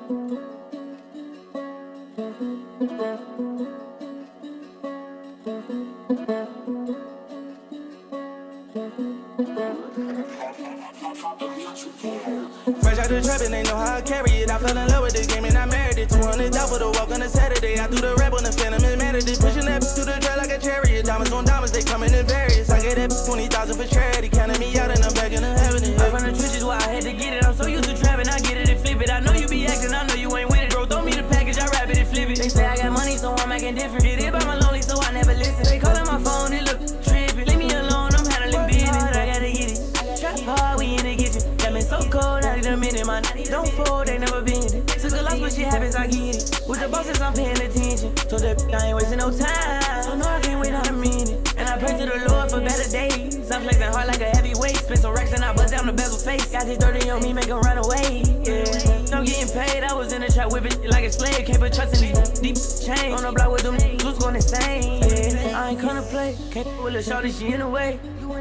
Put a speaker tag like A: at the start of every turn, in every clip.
A: Fresh out the trap and they know how I carry it. I fell in love with the game and I married it. 200 down for the walk on a Saturday. I threw the rap on the Phantom and mad at it. Pushing that through the track like a chariot. Diamonds on diamonds, they coming in various. I gave that 20,000 for charity. Counting me out and I'm back in the heaven.
B: I'm from the trenches where I had to get it. I'm so used to trapping, I get it and flip it. I know you be acting, I know you ain't with it. Bro, throw me the package, I wrap it and flip it. They say I got money, so I'm acting different. Get it by my lonely, so I never listen. They calling my phone, it look trippy. Leave me alone, I'm handling business. I gotta get it. Trap hard, we in the kitchen. Got me so cold, I need a minute. My don't fold, they never been it. Took a loss, but shit happens, I get it. With the bosses, I'm paying attention. Told that I ain't wasting no time. So no, I can't wait on a minute. And I pray to the Lord for better days. I'm flexing hard like a heavyweight. Spend some racks and I bust down the bezel face. Got this 30 on me, make them run away. Yeah, I'm getting paid. I was in the trap whipping like a slave. Can't put trust in these deep chains. On the block with them who's going insane. Yeah, I ain't gonna play. Can't with a shorty, she in the way.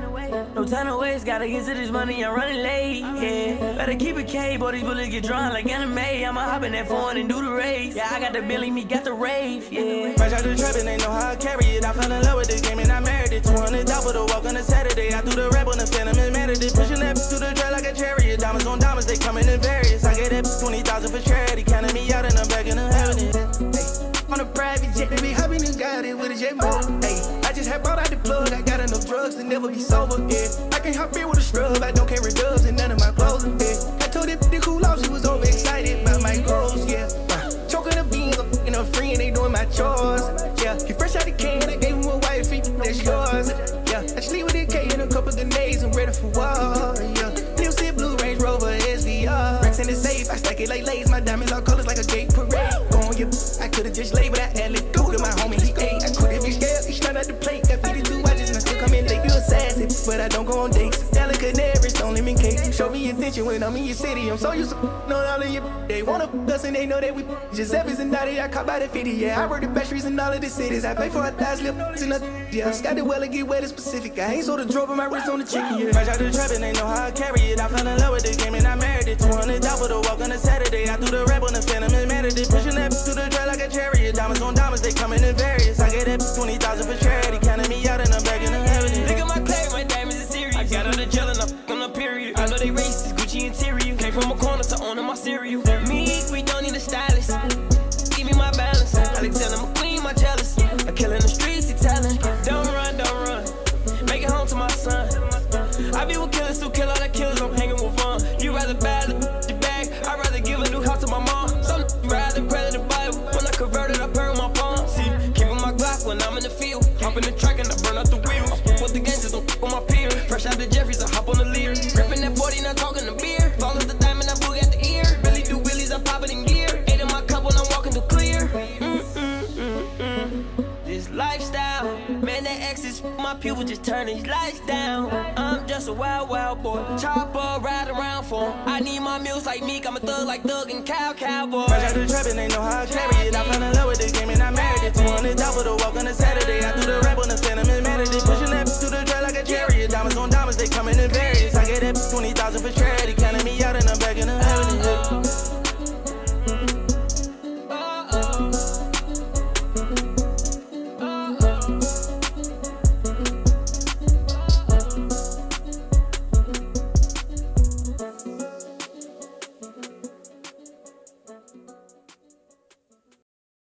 B: No time to waste, gotta get to this money, I'm running late, yeah. Better keep it K, boy, these bullets get drawn like anime. I'ma hop in that phone and do the race. Yeah, I got the Billy, me got the rave, yeah.
A: Fresh out the trap and they know how I carry it. I fell in love with the game and I married it. 200 down for the walk on a Saturday. I threw the rap on the Phantom and mad at it. Pushing that through the track like a chariot. Diamonds on diamonds, they coming in various. I gave that 20,000 for charity. Counting me out and I'm back in the heaven.
C: On a private jet, baby, hopping and got it with a jet motor. Hey, I just had brought out the plug. I got enough drugs to never be sober. Yeah, I can't hop in with a scrub. I don't carry dubs and none of my clothes. Yeah, I told that to cool off. She was overexcited about my goals. Yeah, choking the beans, I'm fucking her free and they doing my chores. Yeah, he fresh out the can. I gave him a wifey, that's yours. Yeah, I just leave with a K and a couple grenades. I'm ready for war. Yeah, New City Blue Range Rover SVR. Racks in the safe, I stack it like lace. My diamonds all colors like a gay parade. I could've just laid, but I had to do to my homie, he ate. I could've been scared, he straight out the plate. Got 52 watches and I still come in late. You assassin, but I don't go on dates. Sally Canaris, don't live in cake. Show me attention when I'm in your city. I'm so used to know all of you. They wanna us and they know that we Giuseppe's and Dottie, I caught by the 50. Yeah, I work the best streets in all of the cities. I pay for 1,000 lips and nothing. Yeah, got the well to get wetter specific. I ain't sold a drop on my wrist on the chicken. Yeah,
A: fresh out the trap and they know how I carry it. I fell in love with the game and I married it. 200 down for the walk on a Saturday. I threw the rap on the Phantom and mad at it. Pushing that through the track like a chariot. Diamonds on diamonds, they coming in various. I gave that 20,000 for charity. Counting me out and I'm back in the heaven.
B: Look at my claim, my diamonds are serious. I got on the gel and I'm on the period. I know they racist, Gucci interior. Came from a corner to owning my cereal. Me, we don't need a stylist. Give me my balance. Alexander McQueen, my jealous. I kill in the streets, he telling. Don't run, don't run. Make it home to my son. I be with killers who kill all the killers. I'm hanging with fun. You rather bad the bag. I'd rather give a new house to my mom. Some rather pray to the Bible. When I converted, I burn my palm. See, keeping my Glock when I'm in the field. Hop in the track and I burn out the wheels. With the gangsters, don't f on my peer. Fresh out the Jeffries, I hop on the Lear. Ripping that 40, not talking the beer. Follow the diamond, I boog at the ear. Really do wheelies, I pop it in gear. Eight in my cup when I'm walking through clear. This lifestyle, man, that X is my people just turn these lights down. I'm just a wild, wild boy. Chopper, ride around for him. I need my meals like Meek, I'm a thug like Thug and Cowboy.
A: Fresh out the trap and they know how I carry it. I fell in love with the game and I married it. 200 down for the walk on a Saturday. I